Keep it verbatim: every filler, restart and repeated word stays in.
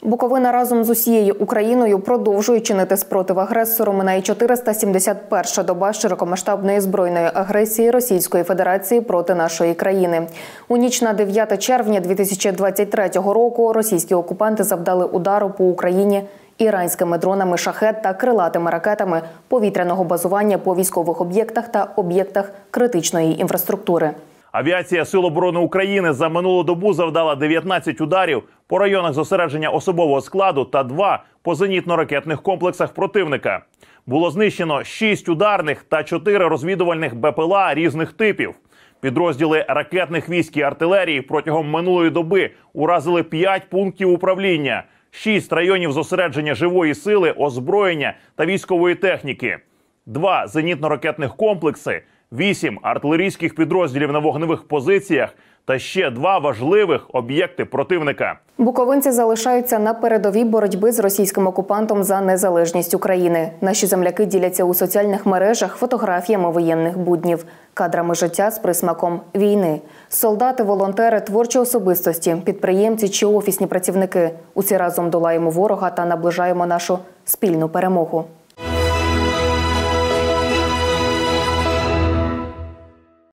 Буковина разом з усією Україною продовжує чинити спротив агресору. Минає чотириста сімдесят перша доба широкомасштабної збройної агресії Російської Федерації проти нашої країни. У ніч на дев'яте червня дві тисячі двадцять третього року російські окупанти завдали удару по Україні іранськими дронами «Шахед» та крилатими ракетами повітряного базування по військових об'єктах та об'єктах критичної інфраструктури. Авіація Сил оборони України за минулу добу завдала дев'ятнадцять ударів по районах зосередження особового складу та два по зенітно-ракетних комплексах противника. Було знищено шість ударних та чотири розвідувальних БПЛА різних типів. Підрозділи ракетних військ і артилерії протягом минулої доби уразили п'ять пунктів управління, шість районів зосередження живої сили, озброєння та військової техніки, два зенітно-ракетних комплекси, вісім артилерійських підрозділів на вогневих позиціях та ще два важливих об'єкти противника. Буковинці залишаються на передовій боротьби з російським окупантом за незалежність України. Наші земляки діляться у соціальних мережах фотографіями воєнних буднів, кадрами життя з присмаком війни. Солдати, волонтери, творчі особистості, підприємці чи офісні працівники – усі разом долаємо ворога та наближаємо нашу спільну перемогу.